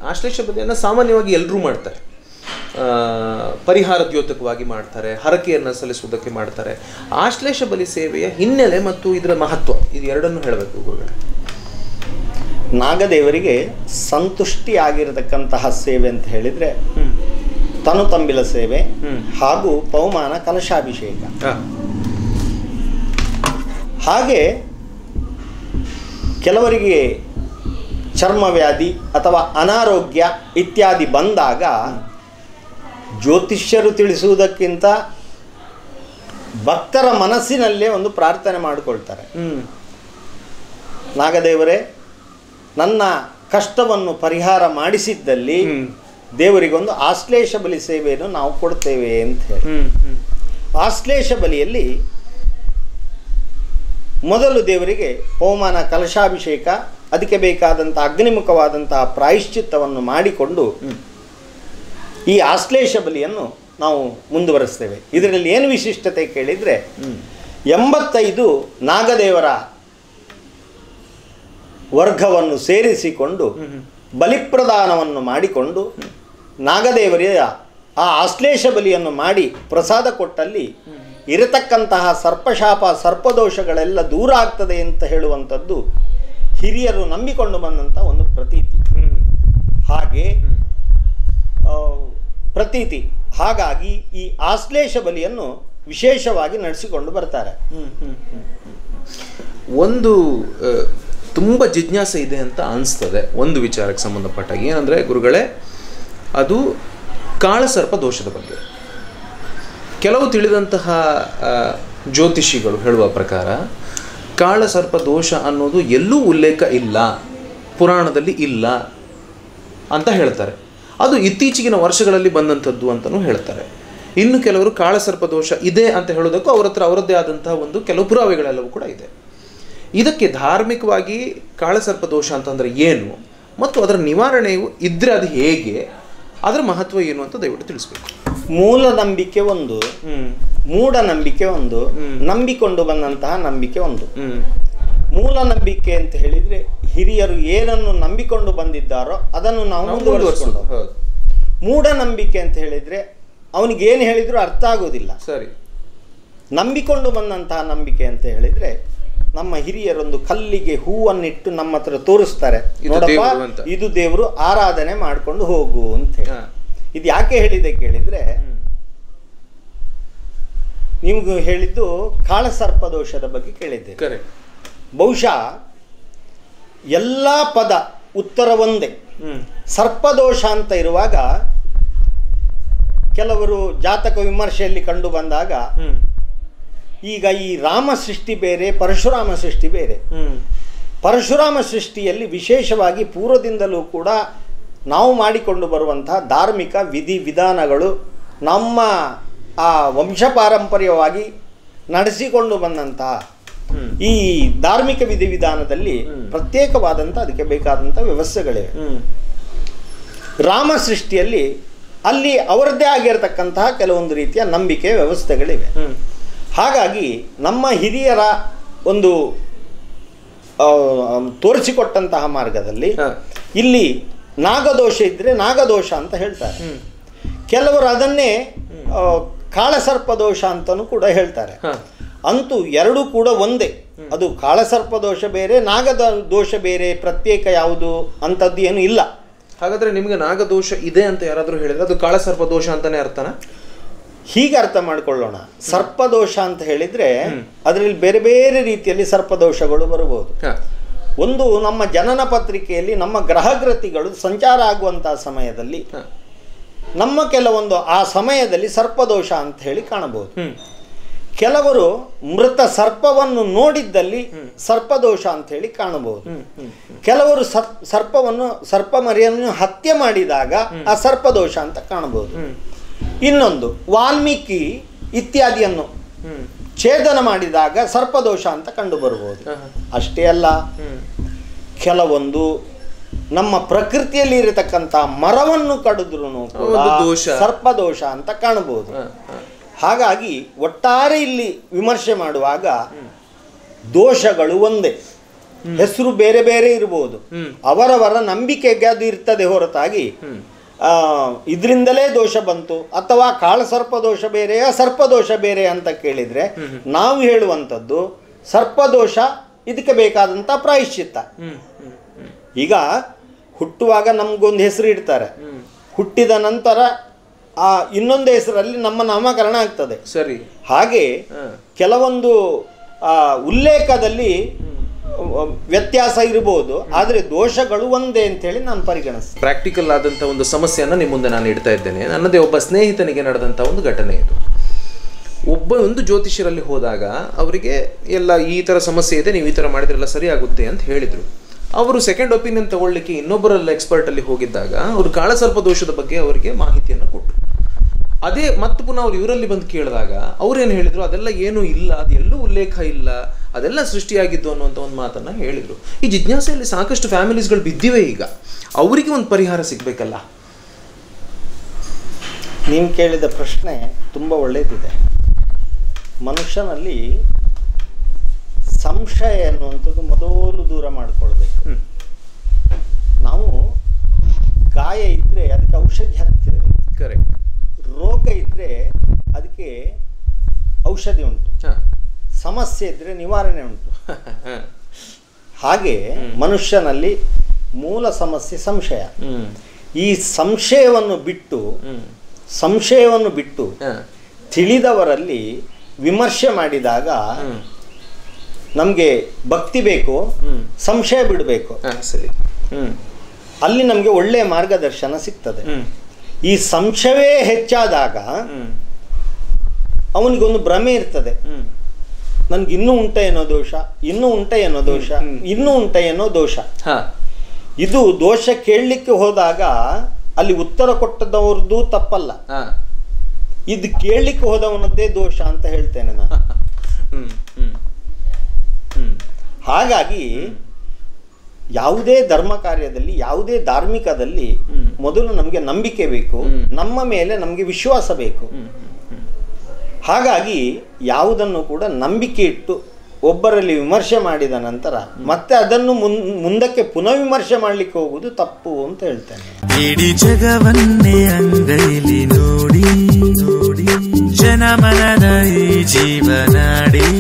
ಆಶ್ಲೇಷ ಬಲಿಯನ್ನು ಸಾಮಾನ್ಯವಾಗಿ ಎಲ್ಲರೂ ಮಾಡ್ತಾರೆ. ಪರಿಹಾರ ದ್ಯೋತಕವಾಗಿ ಮಾಡ್ತಾರೆ, ಹರಕೆಯನ್ನು ಸಲ್ಲಿಸುವುದಕ್ಕೆ ಮಾಡ್ತಾರೆ. ಆಶ್ಲೇಷ ಬಲಿ ಸೇವೆಯ ಹಿನ್ನೆಲೆ ಮತ್ತು ಇದರ ಮಹತ್ವ ಇದು ಎರಡನ್ನು ಹೇಳಬೇಕು ಗುರುಗಳೇ. ನಾಗದೇವರಿಗೆ ಸಂತುಷ್ಟಿ ಆಗಿರತಕ್ಕಂತಹ ಸೇವೆ ಅಂತ ಹೇಳಿದರೆ ತನು ತಂಬಿಲ ಸೇವೆ ಹಾಗೂ ಪವಮಾನ ಕಲಶಾಭಿಷೇಕ. ಹಾಗೆ ಕೆಲವರಿಗೆ ಚರ್ಮವ್ಯಾಧಿ ಅಥವಾ ಅನಾರೋಗ್ಯ ಇತ್ಯಾದಿ ಬಂದಾಗ ಜ್ಯೋತಿಷ್ಯರು ತಿಳಿಸುವುದಕ್ಕಿಂತ ಭಕ್ತರ ಮನಸ್ಸಿನಲ್ಲೇ ಒಂದು ಪ್ರಾರ್ಥನೆ ಮಾಡಿಕೊಳ್ತಾರೆ. ನಾಗದೇವರೇ, ನನ್ನ ಕಷ್ಟವನ್ನು ಪರಿಹಾರ ಮಾಡಿಸಿದ್ದಲ್ಲಿ ದೇವರಿಗೊಂದು ಆಶ್ಲೇಷ ಬಲಿ ಸೇವೆಯನ್ನು ನಾವು ಕೊಡ್ತೇವೆ ಅಂತ ಹೇಳಿ. ಆಶ್ಲೇಷ ಬಲಿಯಲ್ಲಿ ಮೊದಲು ದೇವರಿಗೆ ಪವಮಾನ ಕಲಶಾಭಿಷೇಕ, ಅದಕ್ಕೆ ಬೇಕಾದಂಥ ಅಗ್ನಿಮುಖವಾದಂತಹ ಪ್ರಾಯಶ್ಚಿತ್ತವನ್ನು ಮಾಡಿಕೊಂಡು ಈ ಆಶ್ಲೇಷ ಬಲಿಯನ್ನು ನಾವು ಮುಂದುವರಿಸ್ತೇವೆ. ಇದರಲ್ಲಿ ಏನು ವಿಶಿಷ್ಟತೆ ಕೇಳಿದರೆ 85 ನಾಗದೇವರ ವರ್ಗವನ್ನು ಸೇರಿಸಿಕೊಂಡು ಬಲಿಪ್ರದಾನವನ್ನು ಮಾಡಿಕೊಂಡು ನಾಗದೇವರ ಆ ಆಶ್ಲೇಷ ಬಲಿಯನ್ನು ಮಾಡಿ ಪ್ರಸಾದ ಕೊಟ್ಟಲ್ಲಿ ಇರತಕ್ಕಂತಹ ಸರ್ಪಶಾಪ ಸರ್ಪದೋಷಗಳೆಲ್ಲ ದೂರ ಆಗ್ತದೆ ಅಂತ ಹೇಳುವಂಥದ್ದು ಹಿರಿಯರು ನಂಬಿಕೊಂಡು ಬಂದಂಥ ಒಂದು ಪ್ರತೀತಿ. ಹಾಗೆ ಪ್ರತೀತಿ ಹಾಗಾಗಿ ಈ ಆಶ್ಲೇಷ ಬಲಿಯನ್ನು ವಿಶೇಷವಾಗಿ ನಡೆಸಿಕೊಂಡು ಬರ್ತಾರೆ. ಒಂದು ತುಂಬ ಜಿಜ್ಞಾಸೆ ಇದೆ ಅಂತ ಅನಿಸ್ತದೆ ಒಂದು ವಿಚಾರಕ್ಕೆ ಸಂಬಂಧಪಟ್ಟಾಗ. ಏನಂದರೆ ಗುರುಗಳೇ, ಅದು ಕಾಳಸರ್ಪ ದೋಷದ ಬಗ್ಗೆ ಕೆಲವು ತಿಳಿದಂತಹ ಜ್ಯೋತಿಷಿಗಳು ಹೇಳುವ ಪ್ರಕಾರ ಕಾಳಸರ್ಪ ದೋಷ ಅನ್ನೋದು ಎಲ್ಲೂ ಉಲ್ಲೇಖ ಇಲ್ಲ, ಪುರಾಣದಲ್ಲಿ ಇಲ್ಲ ಅಂತ ಹೇಳ್ತಾರೆ. ಅದು ಇತ್ತೀಚಿನ ವರ್ಷಗಳಲ್ಲಿ ಬಂದಂಥದ್ದು ಅಂತಲೂ ಹೇಳ್ತಾರೆ. ಇನ್ನು ಕೆಲವರು ಕಾಳಸರ್ಪ ದೋಷ ಇದೆ ಅಂತ ಹೇಳೋದಕ್ಕೂ ಅವ್ರ ಹತ್ರ ಅವರದ್ದೇ ಆದಂತಹ ಒಂದು ಕೆಲವು ಪುರಾವೆಗಳೆಲ್ಲವೂ ಕೂಡ ಇದೆ. ಇದಕ್ಕೆ ಧಾರ್ಮಿಕವಾಗಿ ಕಾಳಸರ್ಪ ದೋಷ ಅಂತಂದರೆ ಏನು ಮತ್ತು ಅದರ ನಿವಾರಣೆಯು ಇದ್ದರೆ ಅದು ಹೇಗೆ, ಅದರ ಮಹತ್ವ ಏನು ಅಂತ ದಯವಿಟ್ಟು ತಿಳಿಸ್ಬೇಕು. ಮೂಲ ನಂಬಿಕೆ ಒಂದು, ಮೂಢನಂಬಿಕೆ ಒಂದು, ನಂಬಿಕೊಂಡು ಬಂದಂತಹ ನಂಬಿಕೆ ಒಂದು. ಮೂಲ ನಂಬಿಕೆ ಅಂತ ಹೇಳಿದರೆ ಹಿರಿಯರು ಏನನ್ನು ನಂಬಿಕೊಂಡು ಬಂದಿದ್ದಾರೋ ಅದನ್ನು ನಾವು ಮುಂದುವರಿಸಿಕೊಂಡು. ಮೂಢನಂಬಿಕೆ ಅಂತ ಹೇಳಿದರೆ ಅವನಿಗೆ ಏನು ಹೇಳಿದರೂ ಅರ್ಥ ಆಗೋದಿಲ್ಲ. ಸರಿ. ನಂಬಿಕೊಂಡು ಬಂದಂತಹ ನಂಬಿಕೆ ಅಂತ ಹೇಳಿದರೆ ನಮ್ಮ ಹಿರಿಯರೊಂದು ಕಲ್ಲಿಗೆ ಹೂವನ್ನಿಟ್ಟು ನಮ್ಮ ಹತ್ರ ತೋರಿಸ್ತಾರೆ, ನೋಡಪ್ಪ ಇದು ದೇವರು, ಆರಾಧನೆ ಮಾಡಿಕೊಂಡು ಹೋಗು ಅಂತ ಹೇಳಿ. ಇದು ಯಾಕೆ ಹೇಳಿದೆ ಕೇಳಿದರೆ, ನಿಮಗೂ ಹೇಳಿದ್ದು ಕಾಳಸರ್ಪ ದೋಷದ ಬಗ್ಗೆ ಕೇಳಿದ್ದೆ. ಬಹುಶಃ ಎಲ್ಲ ಪದ ಉತ್ತರ ಒಂದೇ. ಸರ್ಪದೋಷ ಅಂತ ಇರುವಾಗ ಕೆಲವರು ಜಾತಕ ವಿಮರ್ಶೆಯಲ್ಲಿ ಕಂಡು ಬಂದಾಗ ಈಗ ಈ ರಾಮ ಸೃಷ್ಟಿ ಬೇರೆ, ಪರಶುರಾಮ ಸೃಷ್ಟಿ ಬೇರೆ. ಪರಶುರಾಮ ಸೃಷ್ಟಿಯಲ್ಲಿ ವಿಶೇಷವಾಗಿ ಪೂರ್ವದಿಂದಲೂ ಕೂಡ ನಾವು ಮಾಡಿಕೊಂಡು ಬರುವಂತಹ ಧಾರ್ಮಿಕ ವಿಧಿ ವಿಧಾನಗಳು ನಮ್ಮ ಆ ವಂಶ ಪಾರಂಪರ್ಯವಾಗಿ ನಡೆಸಿಕೊಂಡು ಬಂದಂತಹ ಈ ಧಾರ್ಮಿಕ ವಿಧಿವಿಧಾನದಲ್ಲಿ ಪ್ರತ್ಯೇಕವಾದಂಥ ಅದಕ್ಕೆ ಬೇಕಾದಂಥ ವ್ಯವಸ್ಥೆಗಳಿವೆ. ರಾಮ ಸೃಷ್ಟಿಯಲ್ಲಿ ಅಲ್ಲಿ ಅವರದ್ದೇ ಆಗಿರತಕ್ಕಂತಹ ಕೆಲವೊಂದು ರೀತಿಯ ನಂಬಿಕೆ ವ್ಯವಸ್ಥೆಗಳಿವೆ. ಹಾಗಾಗಿ ನಮ್ಮ ಹಿರಿಯರ ಒಂದು ತೋರಿಸಿಕೊಟ್ಟಂತಹ ಮಾರ್ಗದಲ್ಲಿ ಇಲ್ಲಿ ನಾಗದೋಷ ಇದ್ದರೆ ನಾಗದೋಷ ಅಂತ ಹೇಳ್ತಾರೆ. ಕೆಲವರು ಅದನ್ನೇ ಕಾಳಸರ್ಪ ದೋಷ ಅಂತಲೂ ಕೂಡ ಹೇಳ್ತಾರೆ. ಅಂತೂ ಎರಡೂ ಕೂಡ ಒಂದೇ. ಅದು ಕಾಳಸರ್ಪ ದೋಷ ಬೇರೆ, ನಾಗದ ದೋಷ ಬೇರೆ, ಪ್ರತ್ಯೇಕ ಯಾವುದು ಅಂಥದ್ದು ಏನು ಇಲ್ಲ. ಹಾಗಾದರೆ ನಿಮಗೆ ನಾಗದೋಷ ಇದೆ ಅಂತ ಯಾರಾದರೂ ಹೇಳಿದ್ರೆ ಅದು ಕಾಳಸರ್ಪ ದೋಷ ಅಂತಾನೆ ಅರ್ಥನಾ? ಹೀಗೆ ಅರ್ಥ ಮಾಡ್ಕೊಳ್ಳೋಣ. ಸರ್ಪದೋಷ ಅಂತ ಹೇಳಿದರೆ ಅದರಲ್ಲಿ ಬೇರೆ ಬೇರೆ ರೀತಿಯಲ್ಲಿ ಸರ್ಪದೋಷಗಳು ಬರಬಹುದು. ಒಂದು, ನಮ್ಮ ಜನನ ಪತ್ರಿಕೆಯಲ್ಲಿ ನಮ್ಮ ಗ್ರಹಗ್ರತಿಗಳು ಸಂಚಾರ ಆಗುವಂತಹ ಸಮಯದಲ್ಲಿ ನಮ್ಮ ಕೆಲವೊಂದು ಆ ಸಮಯದಲ್ಲಿ ಸರ್ಪದೋಷ ಅಂತ ಹೇಳಿ ಕಾಣಬಹುದು. ಕೆಲವರು ಮೃತ ಸರ್ಪವನ್ನು ನೋಡಿದ್ದಲ್ಲಿ ಸರ್ಪದೋಷ ಅಂತ ಹೇಳಿ ಕಾಣಬಹುದು. ಕೆಲವರು ಸರ್ಪ ಮರಿಯನ್ನು ಹತ್ಯೆ ಮಾಡಿದಾಗ ಆ ಸರ್ಪದೋಷ ಅಂತ ಕಾಣಬಹುದು. ಇನ್ನೊಂದು, ವಾಲ್ಮೀಕಿ ಇತ್ಯಾದಿಯನ್ನು ಛೇದನ ಮಾಡಿದಾಗ ಸರ್ಪದೋಷ ಅಂತ ಕಂಡು ಬರಬಹುದು. ಅಷ್ಟೇ ಅಲ್ಲ, ಕೆಲವೊಂದು ನಮ್ಮ ಪ್ರಕೃತಿಯಲ್ಲಿ ಇರತಕ್ಕಂಥ ಮರವನ್ನು ಕಡಿದ್ರೂ ಸರ್ಪದೋಷ ಅಂತ ಕಾಣಬಹುದು. ಹಾಗಾಗಿ ಒಟ್ಟಾರೆ ಇಲ್ಲಿ ವಿಮರ್ಶೆ ಮಾಡುವಾಗ ದೋಷಗಳು ಒಂದೇ. ಹೆಸರು ಬೇರೆ ಬೇರೆ ಇರಬಹುದು, ಅವರವರ ನಂಬಿಕೆಗೆ ಅದು ಇರ್ತದೆ ಹೊರತಾಗಿ ಇದರಿಂದಲೇ ದೋಷ ಬಂತು ಅಥವಾ ಕಾಳಸರ್ಪ ದೋಷ ಬೇರೆಯ ಸರ್ಪದೋಷ ಬೇರೆ ಅಂತ ಕೇಳಿದ್ರೆ ನಾವು ಹೇಳುವಂಥದ್ದು ಸರ್ಪದೋಷ ಇದಕ್ಕೆ ಬೇಕಾದಂಥ ಪ್ರಾಯಶ್ಚಿತ್ತ. ಈಗ ಹುಟ್ಟುವಾಗ ನಮಗೊಂದು ಹೆಸರು ಇಡ್ತಾರೆ, ಹುಟ್ಟಿದ ನಂತರ ಆ ಇನ್ನೊಂದು ಹೆಸರಲ್ಲಿ ನಮ್ಮ ನಾಮಕರಣ ಆಗ್ತದೆ. ಸರಿ. ಹಾಗೆ ಕೆಲವೊಂದು ಉಲ್ಲೇಖದಲ್ಲಿ ವ್ಯತ್ಯಾಸ ಇರಬಹುದು, ಆದರೆ ದೋಷಗಳು ಒಂದೇ ಅಂತೇಳಿ ನಾನು ಪರಿಗಣಿಸ್ತೇನೆ. ಪ್ರಾಕ್ಟಿಕಲ್ ಆದಂಥ ಒಂದು ಸಮಸ್ಯೆಯನ್ನು ನಿಮ್ಮ ಮುಂದೆ ನಾನು ಇಡ್ತಾ ಇದ್ದೇನೆ. ನನ್ನದೇ ಒಬ್ಬ ಸ್ನೇಹಿತನಿಗೆ ನಡೆದಂಥ ಒಂದು ಘಟನೆ ಇದು. ಒಂದು ಜ್ಯೋತಿಷ್ಯರಲ್ಲಿ ಹೋದಾಗ ಅವರಿಗೆ ಎಲ್ಲ ಈ ಥರ ಸಮಸ್ಯೆ ಇದೆ, ನೀವು ಈ ಥರ ಮಾಡಿದ್ರೆಲ್ಲ ಸರಿ ಆಗುತ್ತೆ ಅಂತ ಹೇಳಿದರು. ಅವರು ಸೆಕೆಂಡ್ ಒಪಿನಿಯನ್ ತಗೊಳ್ಳಿಕ್ಕೆ ಇನ್ನೊಬ್ಬರಲ್ಲಿ ಎಕ್ಸ್ಪರ್ಟಲ್ಲಿ ಹೋಗಿದ್ದಾಗ ಅವರು ಕಾಳಸರ್ಪ ದೋಷದ ಬಗ್ಗೆ ಅವರಿಗೆ ಮಾಹಿತಿಯನ್ನು ಕೊಟ್ಟರು. ಅದೇ ಮತ್ತು ಪುನಃ ಅವ್ರು ಇವರಲ್ಲಿ ಬಂದು ಕೇಳಿದಾಗ ಅವ್ರೇನು ಹೇಳಿದರು, ಅದೆಲ್ಲ ಏನೂ ಇಲ್ಲ, ಅದು ಎಲ್ಲೂ ಉಲ್ಲೇಖ ಇಲ್ಲ, ಅದೆಲ್ಲ ಸೃಷ್ಟಿಯಾಗಿದ್ದು ಅನ್ನುವಂಥ ಒಂದು ಮಾತನ್ನು ಹೇಳಿದರು. ಈ ಜಿಜ್ಞಾಸೆಯಲ್ಲಿ ಸಾಕಷ್ಟು ಫ್ಯಾಮಿಲೀಸ್ಗಳು ಬಿದ್ದಿವೆ. ಈಗ ಅವರಿಗೆ ಒಂದು ಪರಿಹಾರ ಸಿಗಬೇಕಲ್ಲ. ನೀವು ಕೇಳಿದ ಪ್ರಶ್ನೆ ತುಂಬ ಒಳ್ಳೆಯದಿದೆ. ಮನುಷ್ಯನಲ್ಲಿ ಸಂಶಯ ಅನ್ನುವಂಥದ್ದು ಮೊದಲು ದೂರ ಮಾಡಿಕೊಳ್ಬೇಕು. ನಾವು ಗಾಯ ಇದ್ದರೆ ಅದಕ್ಕೆ ಔಷಧಿ ಹಾಕ್ತಿದ್ದೇವೆ, ಕರೆಕ್ಟ್. ರೋಗ ಇದ್ದರೆ ಅದಕ್ಕೆ ಔಷಧಿ ಉಂಟು, ಸಮಸ್ಯೆ ಇದ್ದರೆ ನಿವಾರಣೆ ಉಂಟು. ಹಾಗೆ ಮನುಷ್ಯನಲ್ಲಿ ಮೂಲ ಸಮಸ್ಯೆ ಸಂಶಯ. ಈ ಸಂಶಯವನ್ನು ಬಿಟ್ಟು ತಿಳಿದವರಲ್ಲಿ ವಿಮರ್ಶೆ ಮಾಡಿದಾಗ ನಮಗೆ ಭಕ್ತಿ ಬೇಕು, ಸಂಶಯ ಬಿಡಬೇಕು. ಸರಿ. ಅಲ್ಲಿ ನಮಗೆ ಒಳ್ಳೆಯ ಮಾರ್ಗದರ್ಶನ ಸಿಗ್ತದೆ. ಈ ಸಂಶಯವೇ ಹೆಚ್ಚಾದಾಗ ಅವನಿಗೊಂದು ಭ್ರಮೆ ಇರ್ತದೆ, ನನ್ಗೆ ಇನ್ನೂ ಉಂಟ ಏನೋ ದೋಷ, ಇನ್ನೂ ಉಂಟ ಏನೋ ದೋಷ, ಇನ್ನೂ ಉಂಟ ಏನೋ ದೋಷ. ಇದು ದೋಷ ಕೇಳಲಿಕ್ಕೆ ಹೋದಾಗ ಅಲ್ಲಿ ಉತ್ತರ ಕೊಟ್ಟದವ್ರದ್ದು ತಪ್ಪಲ್ಲ, ಇದು ಕೇಳಲಿಕ್ಕೆ ಹೋದವನದ್ದೇ ದೋಷ ಅಂತ ಹೇಳ್ತೇನೆ ನಾನು. ಹಾಗಾಗಿ ಯಾವುದೇ ಧರ್ಮ ಕಾರ್ಯದಲ್ಲಿ, ಯಾವುದೇ ಧಾರ್ಮಿಕದಲ್ಲಿ ಮೊದಲು ನಮಗೆ ನಂಬಿಕೆ ಬೇಕು, ನಮ್ಮ ಮೇಲೆ ನಮಗೆ ವಿಶ್ವಾಸ ಬೇಕು. ಹಾಗಾಗಿ ಯಾವುದನ್ನು ಕೂಡ ನಂಬಿಕೆ ಇಟ್ಟು ಒಬ್ಬರಲ್ಲಿ ವಿಮರ್ಶೆ ಮಾಡಿದ ನಂತರ ಮತ್ತೆ ಅದನ್ನು ಮುಂದಕ್ಕೆ ಪುನಃ ವಿಮರ್ಶೆ ಮಾಡಲಿಕ್ಕೆ ಹೋಗುವುದು ತಪ್ಪು ಅಂತ ಹೇಳ್ತೇನೆ. ಇಡೀ ಜಗವನ್ನೇ ಅಂಗೈಲಿ ನೋಡಿ ಜನಮನದ ಈ ಜೀವನಾಡಿ